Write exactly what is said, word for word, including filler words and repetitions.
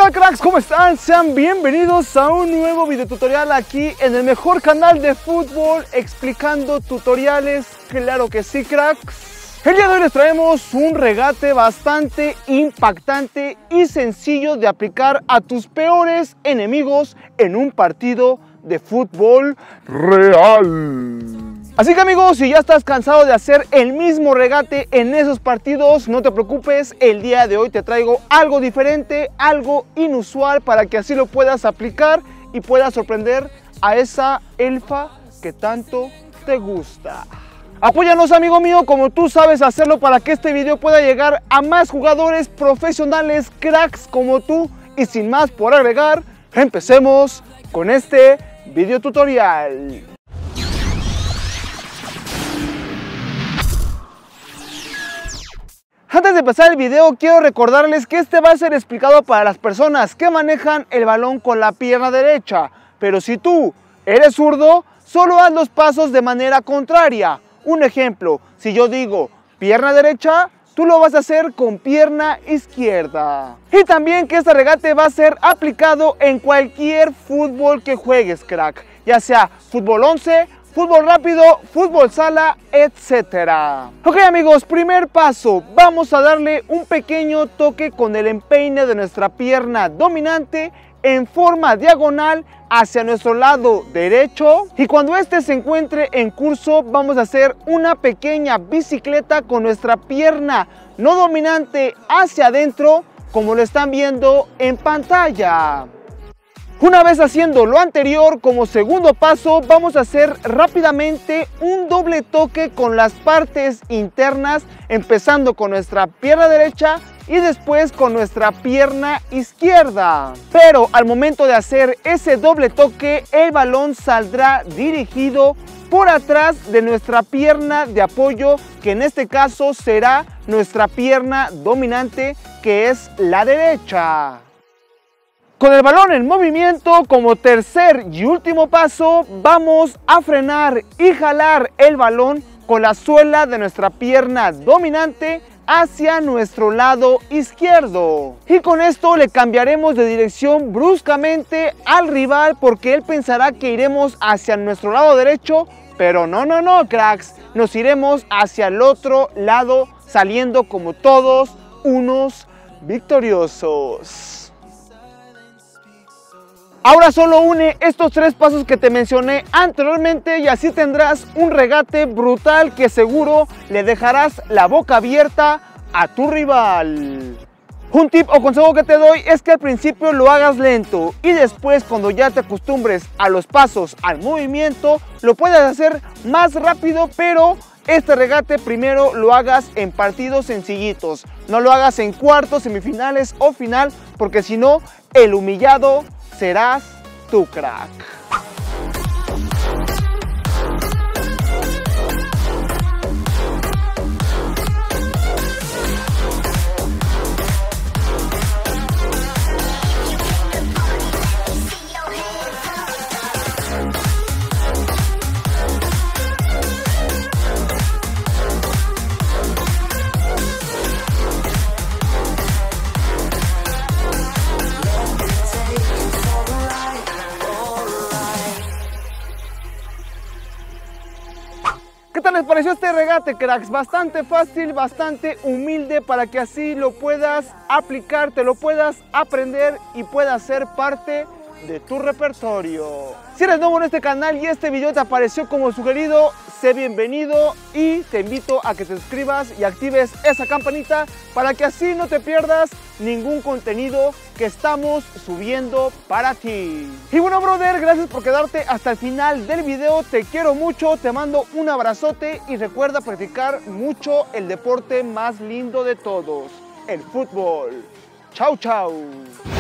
tal, cracks? ¿Cómo están? Sean bienvenidos a un nuevo video tutorial aquí en el mejor canal de fútbol explicando tutoriales. Claro que sí, cracks. El día de hoy les traemos un regate bastante impactante y sencillo de aplicar a tus peores enemigos en un partido de fútbol real. Así que, amigos, si ya estás cansado de hacer el mismo regate en esos partidos, no te preocupes, el día de hoy te traigo algo diferente, algo inusual para que así lo puedas aplicar y puedas sorprender a esa elfa que tanto te gusta. Apóyanos, amigo mío, como tú sabes hacerlo, para que este video pueda llegar a más jugadores profesionales, cracks como tú. Y sin más por agregar, empecemos con este video tutorial. Antes de empezar el video, quiero recordarles que este va a ser explicado para las personas que manejan el balón con la pierna derecha. Pero si tú eres zurdo, solo haz los pasos de manera contraria. Un ejemplo, si yo digo pierna derecha, tú lo vas a hacer con pierna izquierda. Y también que este regate va a ser aplicado en cualquier fútbol que juegues, crack. Ya sea fútbol once, fútbol rápido, fútbol sala, etcétera. Ok, amigos, primer paso, vamos a darle un pequeño toque con el empeine de nuestra pierna dominante en forma diagonal hacia nuestro lado derecho, y cuando este se encuentre en curso vamos a hacer una pequeña bicicleta con nuestra pierna no dominante hacia adentro, como lo están viendo en pantalla. Una vez haciendo lo anterior, como segundo paso, vamos a hacer rápidamente un doble toque con las partes internas, empezando con nuestra pierna derecha y después con nuestra pierna izquierda. Pero al momento de hacer ese doble toque, el balón saldrá dirigido por atrás de nuestra pierna de apoyo, que en este caso será nuestra pierna dominante, que es la derecha. Con el balón en movimiento, como tercer y último paso, vamos a frenar y jalar el balón con la suela de nuestra pierna dominante hacia nuestro lado izquierdo. Y con esto le cambiaremos de dirección bruscamente al rival, porque él pensará que iremos hacia nuestro lado derecho, pero no, no, no, cracks. Nos iremos hacia el otro lado, saliendo como todos unos victoriosos. Ahora solo une estos tres pasos que te mencioné anteriormente y así tendrás un regate brutal que seguro le dejarás la boca abierta a tu rival. Un tip o consejo que te doy es que al principio lo hagas lento y después, cuando ya te acostumbres a los pasos, al movimiento, lo puedes hacer más rápido, pero este regate primero lo hagas en partidos sencillitos. No lo hagas en cuartos, semifinales o final, porque si no, el humillado serás tú, crack. ¿Qué tal les pareció este regate, cracks? Bastante fácil, bastante humilde, para que así lo puedas aplicar, te lo puedas aprender y pueda ser parte de tu repertorio. Si eres nuevo en este canal y este video te apareció como sugerido, sé bienvenido y te invito a que te suscribas y actives esa campanita para que así no te pierdas ningún contenido que estamos subiendo para ti. Y bueno, brother, gracias por quedarte hasta el final del video, te quiero mucho, te mando un abrazote y recuerda practicar mucho el deporte más lindo de todos, el fútbol. Chau, chau.